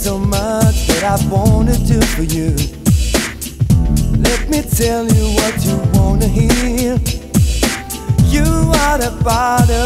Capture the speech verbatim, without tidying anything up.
so much that I wanna do for you. Let me tell you what you wanna hear. You are the part